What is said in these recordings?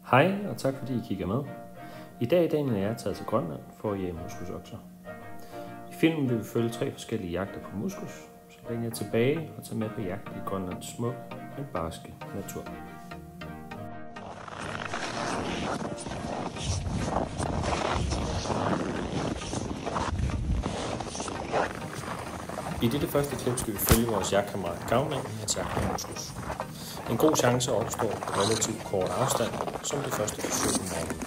Hej og tak fordi I kigger med. I dag er Daniel og jeg taget til Grønland for at jage muskusokser. I filmen vil vi følge 3 forskellige jagter på muskus, så vender jeg tilbage og tager med på jagt i Grønlands smukke, men barske natur. I dette første klip skal vi følge vores jagtkammerat Gavmand i hans jagt på muskus. En god chance opstår på relativt kort afstand, som det første forsøg på morgenen.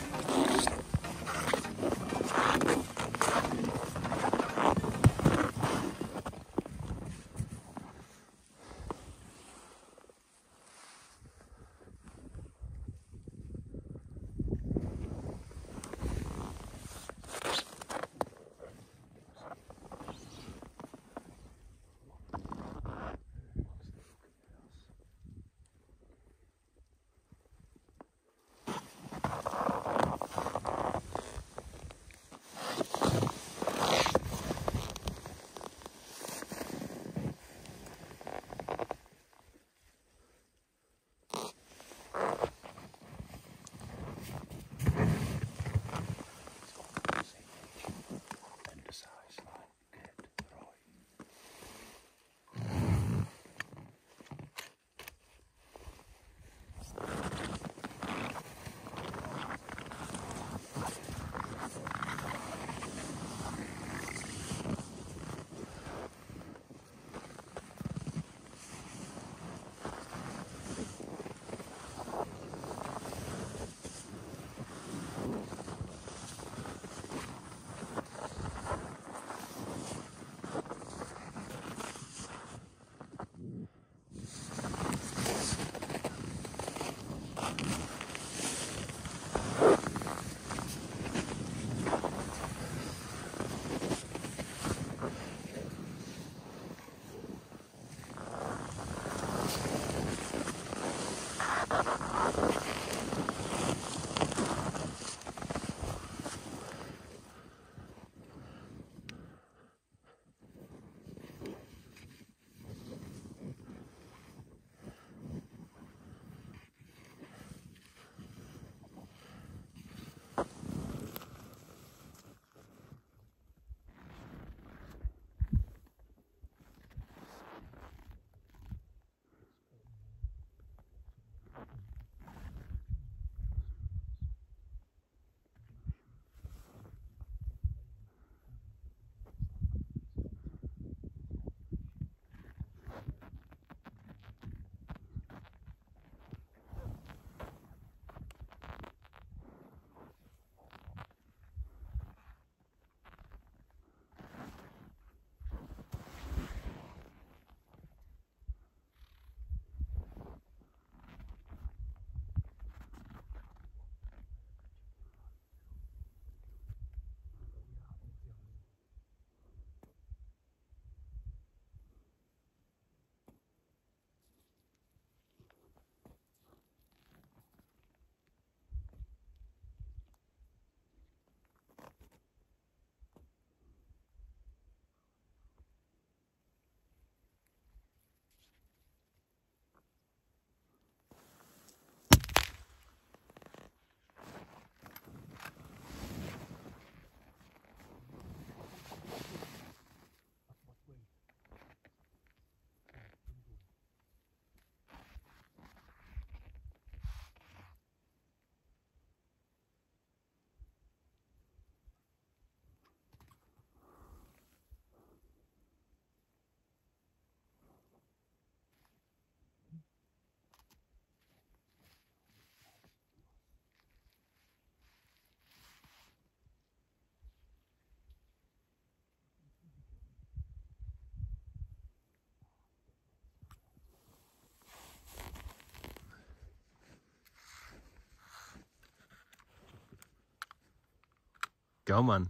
Gaumann,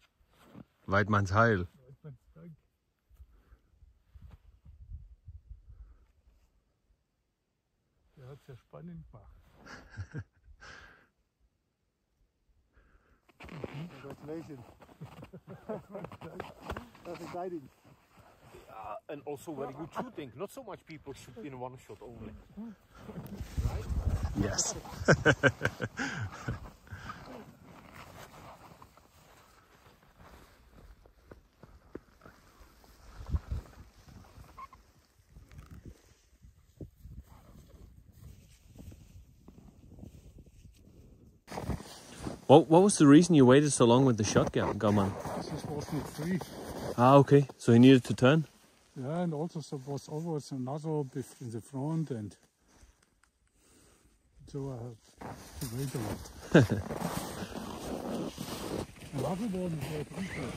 Weidmanns Heil. Der hat es ja spannend gemacht. Congratulations. That's exciting. And also very good shooting. Not so much people shoot in one shot only. Right? Yes. What was the reason you waited so long with the shotgun, Goman? This was not free. Ah, okay. So he needed to turn? Yeah, and also there was always another in the front, and so I had to wait a lot. Another one was interesting.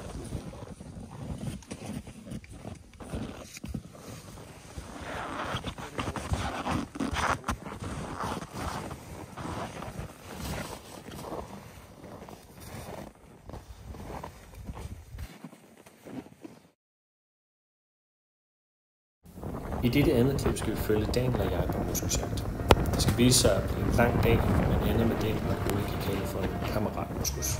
I dette andet klip skal vi følge Daniel og jeg på muskusjagt. Det skal vise sig at blive en lang dag, men ender med det, man jo kan kalde for en kammeratmuskus.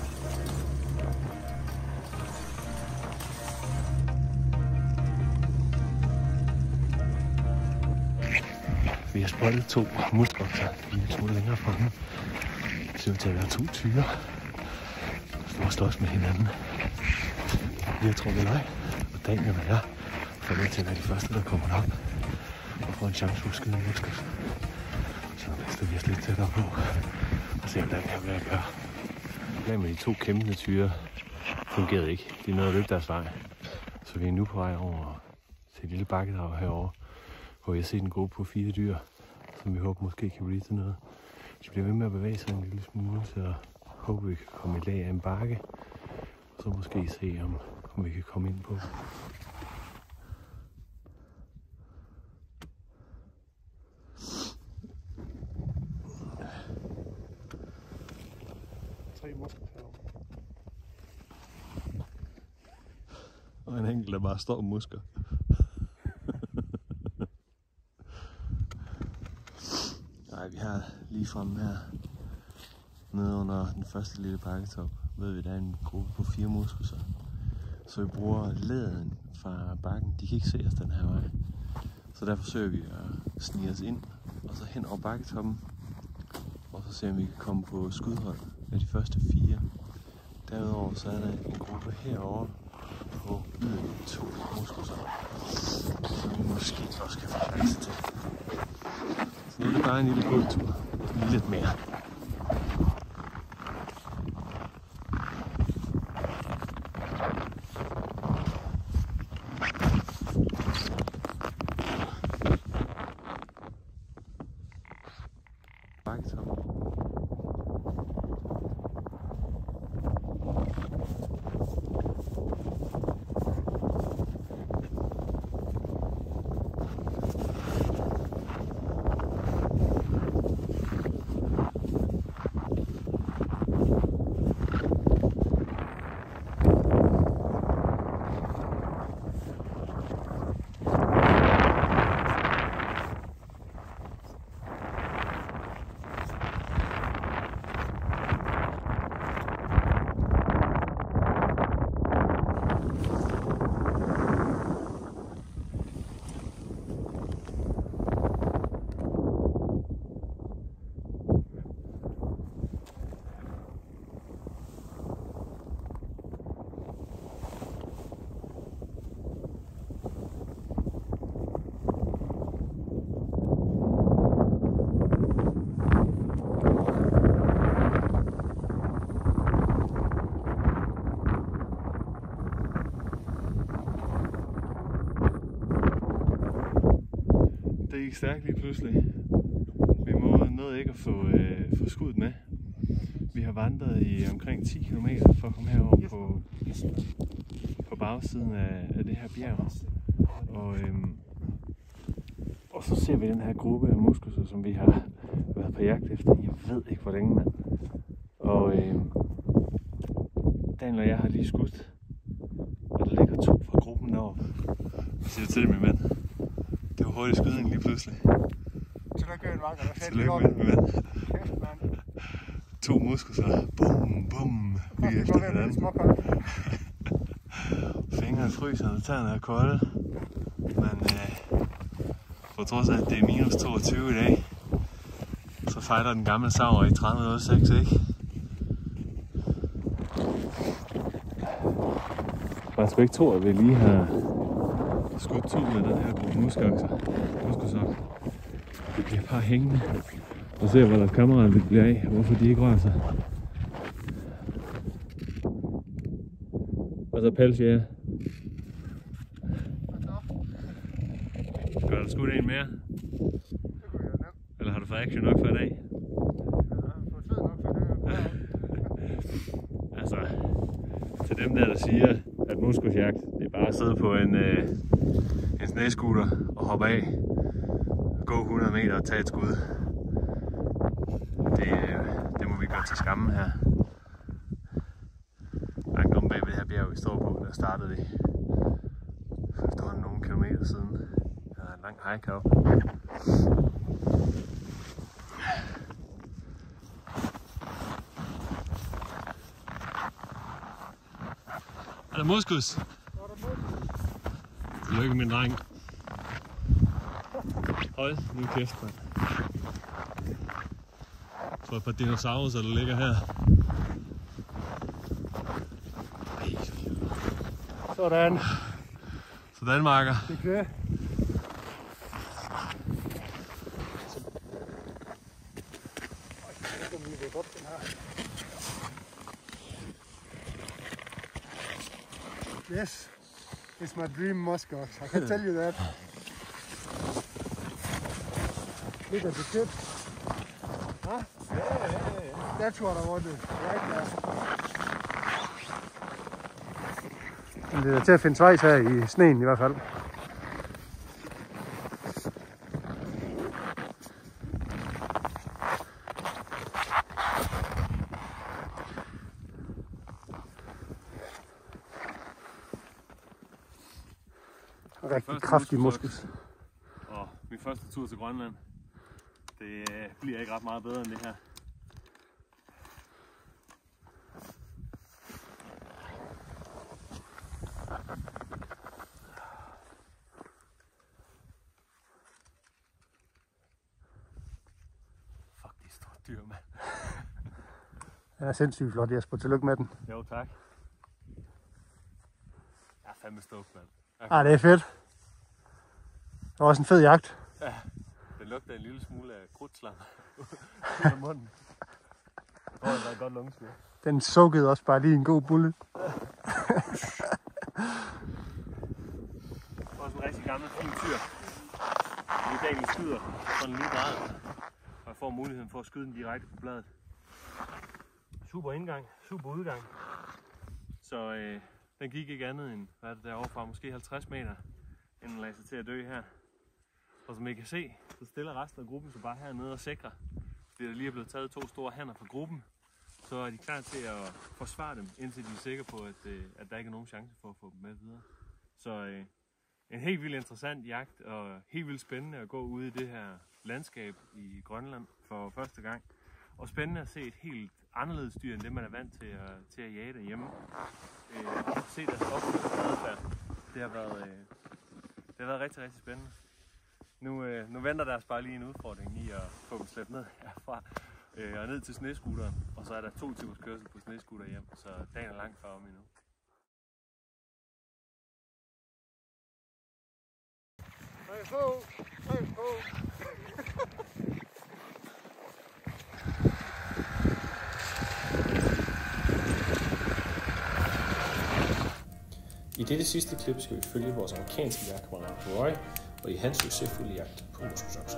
Vi har spottet 2 muskokser lige en smule længere fra dem. Det ser ud til at være 2 tyre, der slås med hinanden. Vi har trukket løg, og Daniel og jeg får lov til at være de første, der kommer op og får en chance for at skyde en muskus. Så lister vi os lidt tættere på og se, hvordan jeg vil gøre. Planen med de 2 kæmpende tyre fungerede ikke. De nåede at løbe deres vej. Så vi er nu på vej over til et lille bakkedrag herovre, hvor jeg ser en gruppe på 4 dyr, som vi håber måske kan blive til noget. De bliver ved med at bevæge sig en lille smule, så håber vi kan komme i lag af en bakke, og så måske se, om vi kan komme ind på. Og en enkelt, der bare står og musker. Nej, vi har lige fremme her, nede under den første lille bakketop, ved vi, der er en gruppe på 4 muskuser. Så vi bruger læden fra bakken. De kan ikke se os den her vej. Så der forsøger vi at snige os ind, og så hen over bakketoppen. Og så ser vi, om vi kan komme på skudhold af de første 4. Derudover så er der en gruppe herovre på yderligere 2 muskuser, som vi måske også kan få plads til. Så nu er det bare en lille gåtur. Lige lidt mere. Det gik stærkt lige pludselig. Vi nåede ikke at få skuddet med. Vi har vandret i omkring 10 km for at komme herover på bagsiden af det her bjerg. Og så ser vi den her gruppe af muskuser, som vi har været på jagt efter. Jeg ved ikke hvor længe, mand. Og Daniel og jeg har lige skudt. Og der ligger 2 fra gruppen deroppe. Jeg siger til min mand. Det var hurtigt skydning lige pludselig. Tillykke med den, mand. 2 muskuser. Bum, bum. Vi efter hinanden. Fingrene fryser, og tæerne er kolde. Men på trods af, at det er minus 22 i dag, så fighter den gamle sauer i 30.06, ikke? Der er sgu ikke 2, at vi lige har skudt 2 med den her gruppe muskusokser. De bliver bare hængende og ser, hvor deres kammerater bliver af, hvorfor de ikke rører sig. så pelsjæger. Skal du skudt en mere? Eller har du fået action nok for i dag? Altså, til dem der siger, at muskusjagt, det er bare at sidde på en snescooter og hoppe af, gå 100 meter og tage et skud. Det må vi gøre til skamme her. Langt om bag ved det her bjerg, vi står på, der startede vi for efterhånden nogle kilometer siden. Der er en lang hike op. Er der muskus? Tillykke, min dreng. Hold nu kæft, mand. Jeg tror et par dinosaurer, der ligger her. Sådan. Sådan, Marker. Det kører. Yes, it's my dream muskox. I can tell you that. Look at the tip. Huh? Yeah. That's what I wanted, right there. Det er til at finde svejs her i sneen i hvert fald. Rigtig kraftig muskus. Og min første tur til Grønland. Det bliver ikke ret meget bedre end det her. Fuck, de store dyr, mand. Den er sindssygt flot, Jesper. Tillykke med den. Jo, tak. Jeg er fandme stoked, mand. Ah, det er fedt. Det var også en fed jagt. Ja, det lugter en lille smule af krudtslam ud af munden. Jeg tror, det var et godt lungeskud. Den sukkede også bare lige en god bulle. Også en rigtig gammel fin tyr. I dag vi skyder sådan lige grad, og jeg får muligheden for at skyde den direkte på bladet. Super indgang, super udgang. Så den gik ikke andet end, hvad er det derovre fra, måske 50 meter, inden den lagde sig til at dø her. Og som I kan se, så stiller resten af gruppen sig bare hernede og sikrer. Fordi der lige er blevet taget 2 store hanner fra gruppen, så er de klar til at forsvare dem, indtil de er sikre på, at der ikke er nogen chance for at få dem med videre. Så en helt vildt interessant jagt, og helt vildt spændende at gå ude i det her landskab i Grønland for første gang. Og spændende at se et helt anderledes dyr, end det man er vant til at jage derhjemme. Se deres opførsel. Det har været rigtig, rigtig spændende. Nu venter der bare lige en udfordring i at få dem slæbt ned herfra og ned til snescooteren. Og så er der 2 timers kørsel på snescooter hjem, så dagen er langt fra om endnu. I dette sidste klip skal vi følge vores amerikanske jagtkammerat Roy og i hans succesfulde jagt på muskusokser.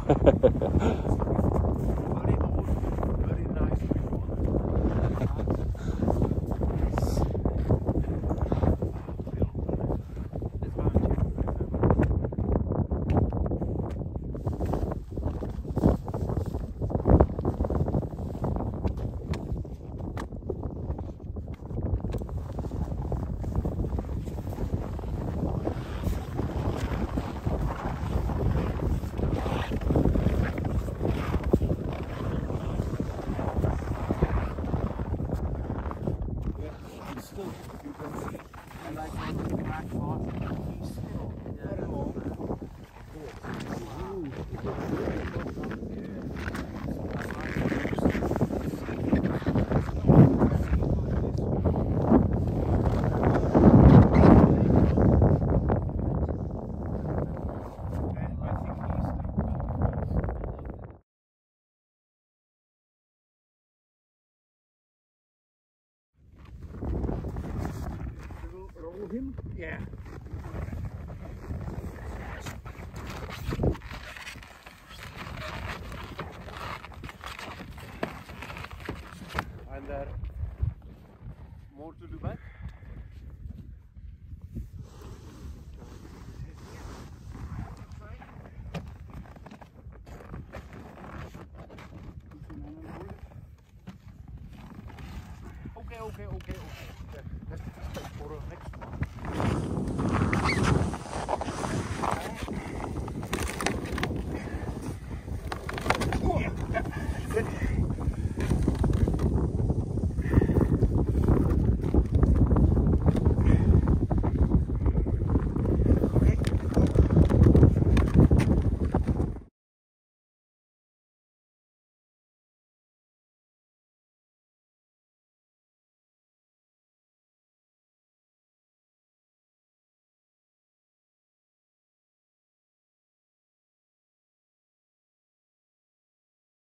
Very nice before. Him? Yeah. And more to do back? Okay.